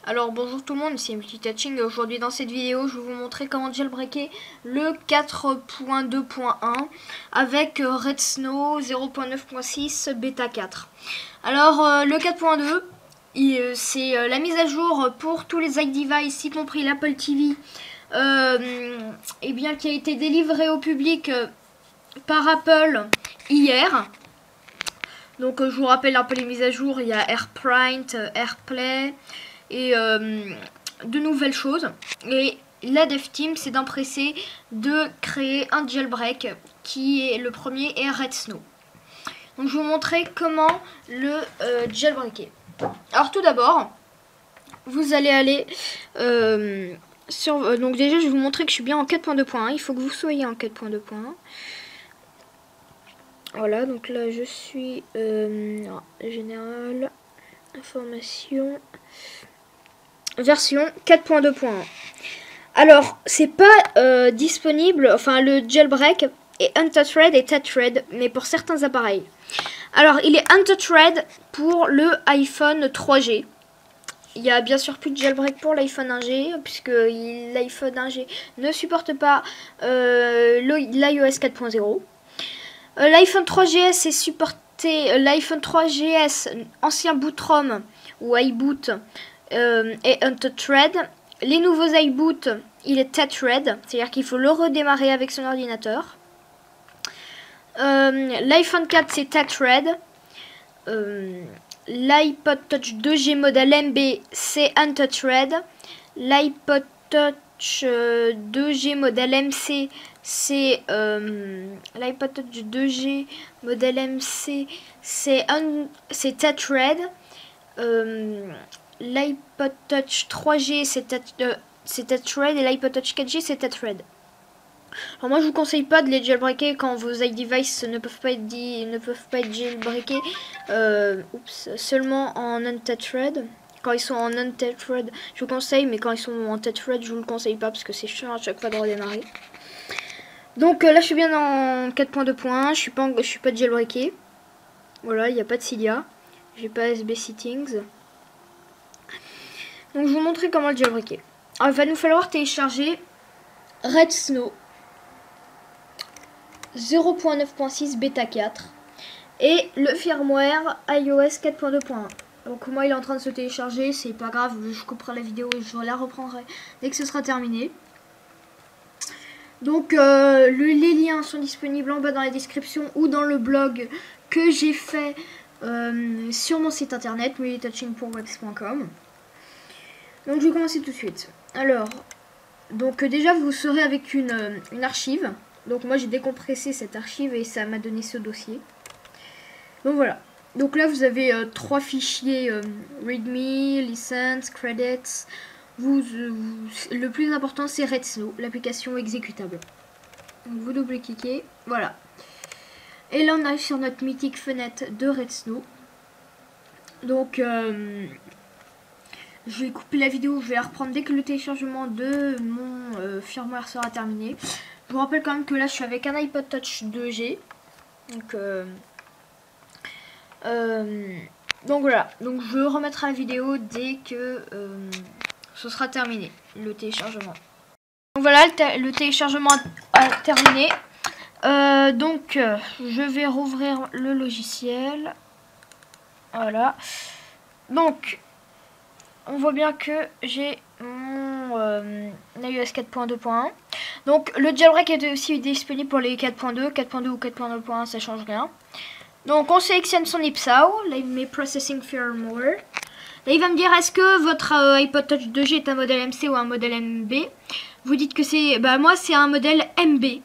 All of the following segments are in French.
Alors bonjour tout le monde, ici Multitatching et aujourd'hui dans cette vidéo je vais vous montrer comment jailbreaker le 4.2.1 avec Red Snow 0.9.6 bêta 4. Alors le 4.2 c'est la mise à jour pour tous les iDevice, y compris l'Apple TV, et bien qui a été délivré au public par Apple hier. Donc je vous rappelle un peu les mises à jour, il y a AirPrint, AirPlay et de nouvelles choses. Et la Dev Team s'est empressée de créer un jailbreak qui est le premier et Red Snow. Donc je vais vous montrer comment le jailbreaker. Alors tout d'abord, vous allez aller sur... donc déjà je vais vous montrer que je suis bien en 4.2.1. Il faut que vous soyez en 4.2.1. Voilà, donc là je suis général, information, version 4.2.1. Alors, c'est pas disponible, enfin le jailbreak est untouched et touched, mais pour certains appareils. Alors, il est untouched pour le iPhone 3G. Il n'y a bien sûr plus de jailbreak pour l'iPhone 1G, puisque l'iPhone 1G ne supporte pas l'iOS 4.0. L'iPhone 3GS est supporté, l'iPhone 3GS, ancien boot ROM ou iBoot, est untouched. Les nouveaux iBoot, il est touched, c'est-à-dire qu'il faut le redémarrer avec son ordinateur. L'iPhone 4 c'est touched. L'iPod Touch 2G modèle MB c'est untouched. L'iPod Touch 2G modèle MC c'est l'iPod Touch 2G modèle MC c'est touched. L'iPod Touch 3G c'est touched et l'iPod Touch 4G c'est touched. Alors moi je vous conseille pas de les jailbreaker quand vos iDevice ne peuvent pas être jailbreakés seulement en untouched. Quand ils sont en untouched je vous conseille, mais quand ils sont en touched je vous le conseille pas parce que c'est chiant à chaque fois de redémarrer. Donc là je suis bien en 4.2.1, je suis pas jailbreaké. Voilà, il n'y a pas de Cydia, j'ai pas SB Settings. Donc je vais vous montrer comment le jailbreaker. Alors il va nous falloir télécharger Red Snow 0.9.6 bêta 4 et le firmware iOS 4.2.1. Donc moi il est en train de se télécharger, c'est pas grave, je couperai la vidéo et je la reprendrai dès que ce sera terminé. Donc les liens sont disponibles en bas dans la description ou dans le blog que j'ai fait sur mon site internet multitatching.webs.com. Donc je vais commencer tout de suite. Alors, donc déjà vous serez avec une archive. Donc moi j'ai décompressé cette archive et ça m'a donné ce dossier. Donc voilà. Donc là vous avez 3 fichiers readme, license, credits. Le plus important c'est Red Snow, l'application exécutable. Donc vous double-cliquez, voilà. Et là on arrive sur notre mythique fenêtre de Red Snow. Donc je vais couper la vidéo, je vais la reprendre dès que le téléchargement de mon firmware sera terminé. Je vous rappelle quand même que là je suis avec un iPod Touch 2G. Donc voilà, donc je remettrai la vidéo dès que ce sera terminé, le téléchargement. Donc voilà, le téléchargement a terminé. Je vais rouvrir le logiciel. Voilà. Donc, on voit bien que j'ai mon iOS 4.2.1. Donc, le jailbreak est aussi disponible pour les 4.2. 4.2 ou 4.2.1, ça change rien. Donc, on sélectionne son IPSAW. Là, il met Processing Firmware. Là, il va me dire, est-ce que votre iPod Touch 2G est un modèle MC ou un modèle MB? Vous dites que c'est... Bah, moi, c'est un modèle MB.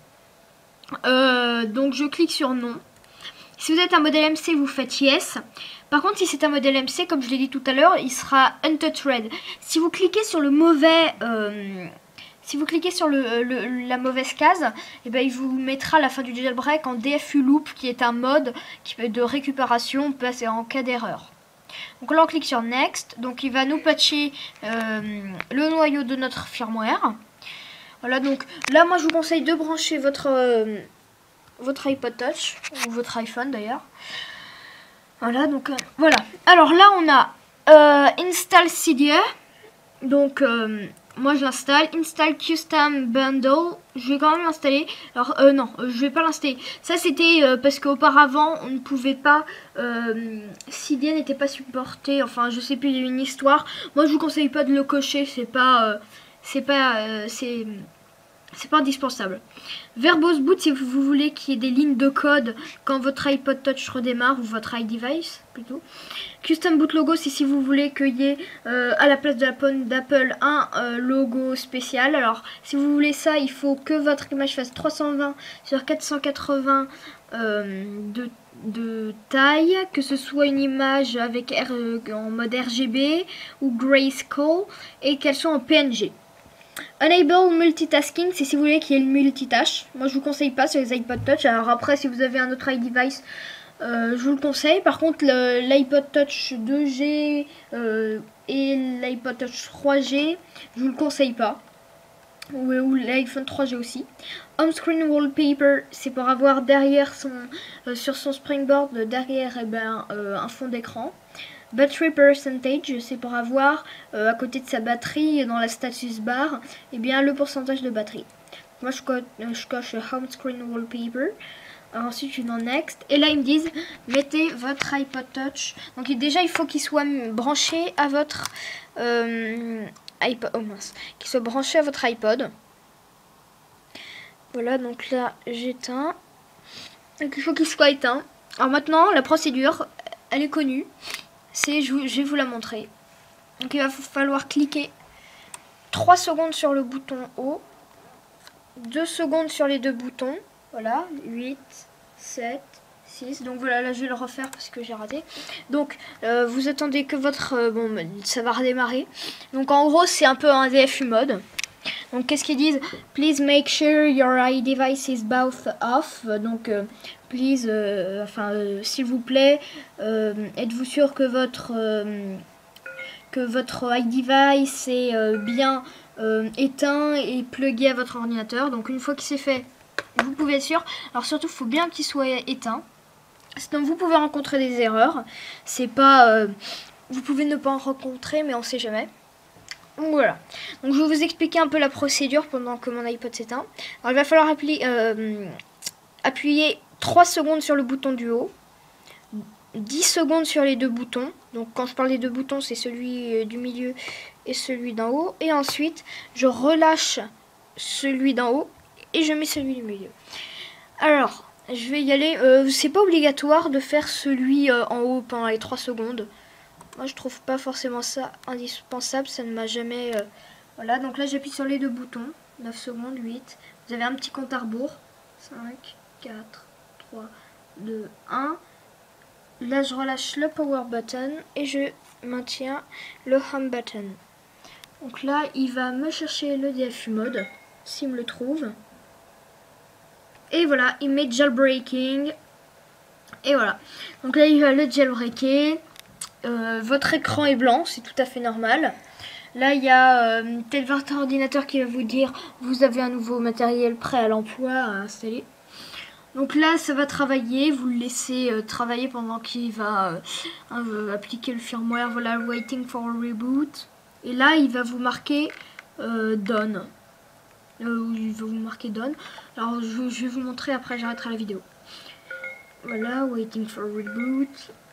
Donc, je clique sur non. Si vous êtes un modèle MC, vous faites yes. Par contre, si c'est un modèle MC, comme je l'ai dit tout à l'heure, il sera untouched. Si vous cliquez sur le mauvais... si vous cliquez sur la mauvaise case, et ben, il vous mettra à la fin du jailbreak en DFU loop, qui est un mode de récupération passé en cas d'erreur. Donc là, on clique sur Next. Donc il va nous patcher le noyau de notre firmware. Voilà, donc là, moi, je vous conseille de brancher votre iPod Touch, ou votre iPhone d'ailleurs. Voilà, donc voilà. Alors là, on a Install Cydia. Donc moi je l'installe. Install Custom Bundle. Je vais quand même l'installer. Alors non, je vais pas l'installer. Ça c'était parce qu'auparavant on ne pouvait pas. Cydia n'était pas supporté. Enfin je sais plus, il y a une histoire. Moi je vous conseille pas de le cocher. C'est pas indispensable. Verbose Boot si vous voulez qu'il y ait des lignes de code quand votre iPod Touch redémarre ou votre iDevice plutôt. Custom Boot Logo c'est si vous voulez qu'il y ait à la place de la pomme d'Apple un logo spécial. Alors si vous voulez ça, il faut que votre image fasse 320 sur 480 de taille, que ce soit une image avec en mode RGB ou Grayscale et qu'elle soit en PNG. Enable multitasking, c'est si vous voulez qu'il y ait le multitâche. Moi je vous conseille pas sur les iPod Touch. Alors après si vous avez un autre iDevice, je vous le conseille. Par contre l'iPod Touch 2G et l'iPod Touch 3G, je vous le conseille pas. Ou l'iPhone 3G aussi. Home Screen Wallpaper, c'est pour avoir derrière sur son springboard, derrière un fond d'écran. Battery Percentage, c'est pour avoir à côté de sa batterie, dans la status bar, le pourcentage de batterie. Moi je coche Home Screen Wallpaper. Alors, ensuite je suis dans Next. Et là ils me disent mettez votre iPod Touch. Donc déjà il faut qu'il soit branché à votre iPod. Oh mince. Qu'il soit branché à votre iPod. Voilà, donc là j'éteins. Donc il faut qu'il soit éteint. Alors maintenant la procédure, elle est connue. Je vais vous la montrer. Donc il va falloir cliquer 3 secondes sur le bouton haut, 2 secondes sur les deux boutons. Voilà, 8, 7, 6. Donc voilà, là je vais le refaire parce que j'ai raté. Donc vous attendez que votre... ça va redémarrer. Donc en gros c'est un peu un DFU mode. Donc qu'est-ce qu'ils disent? Please make sure your iDevice is both off. Donc please, s'il vous plaît, êtes-vous sûr que votre iDevice est bien éteint et plugué à votre ordinateur. Donc une fois que c'est fait, vous pouvez être sûr. Alors surtout, il faut bien qu'il soit éteint. Sinon vous pouvez rencontrer des erreurs. C'est pas, vous pouvez ne pas en rencontrer, mais on sait jamais. Donc voilà, donc je vais vous expliquer un peu la procédure pendant que mon iPod s'éteint. Alors il va falloir appuyer 3 secondes sur le bouton du haut, 10 secondes sur les deux boutons. Donc quand je parle des deux boutons, c'est celui du milieu et celui d'en haut. Et ensuite, je relâche celui d'en haut et je mets celui du milieu. Alors, je vais y aller. C'est pas obligatoire de faire celui en haut pendant les 3 secondes. Moi je trouve pas forcément ça indispensable, ça ne m'a jamais... Voilà, donc là j'appuie sur les deux boutons, 9 secondes, 8, vous avez un petit compte à rebours, 5, 4, 3, 2, 1, là je relâche le power button et je maintiens le home button. Donc là il va me chercher le DFU mode, s'il me le trouve, et voilà, il met jailbreaking, et voilà, donc là il va le jailbreaker. Votre écran est blanc, c'est tout à fait normal. Là, il y a peut-être votre ordinateur qui va vous dire vous avez un nouveau matériel prêt à l'emploi à installer. Donc là, ça va travailler. Vous le laissez travailler pendant qu'il va appliquer le firmware. Voilà, waiting for a reboot. Et là, il va vous marquer done. Il va vous marquer done. Alors, je vais vous montrer après, j'arrêterai la vidéo. Voilà, waiting for a reboot.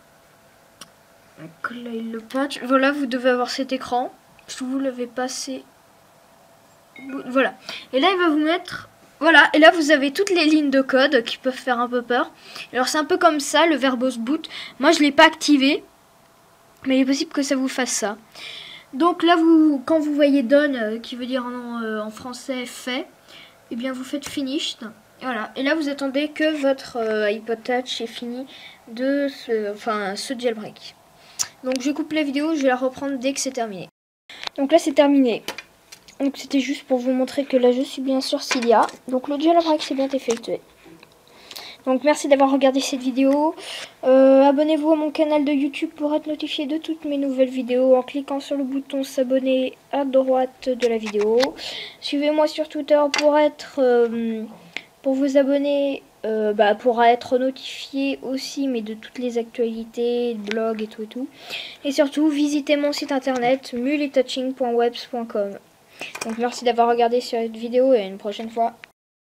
Donc là il le patch. Voilà, vous devez avoir cet écran. Je vous l'avais passé. Voilà. Et là il va vous mettre. Voilà. Et là vous avez toutes les lignes de code qui peuvent faire un peu peur. Alors c'est un peu comme ça le Verbose Boot. Moi je l'ai pas activé. Mais il est possible que ça vous fasse ça. Donc là quand vous voyez done, qui veut dire en français fait, et bien vous faites finished. Et voilà. Et là vous attendez que votre iPod Touch ait fini de ce jailbreak. Donc je coupe la vidéo, je vais la reprendre dès que c'est terminé. Donc là c'est terminé. Donc c'était juste pour vous montrer que là je suis bien sur Cydia. Donc le jailbreak c'est bien effectué. Donc merci d'avoir regardé cette vidéo. Abonnez-vous à mon canal de YouTube pour être notifié de toutes mes nouvelles vidéos en cliquant sur le bouton s'abonner à droite de la vidéo. Suivez-moi sur Twitter pour vous abonner pourra être notifié aussi, mais de toutes les actualités, blogs et tout et tout. Et surtout, visitez mon site internet mulitouching.webs.com. Donc merci d'avoir regardé cette vidéo et à une prochaine fois.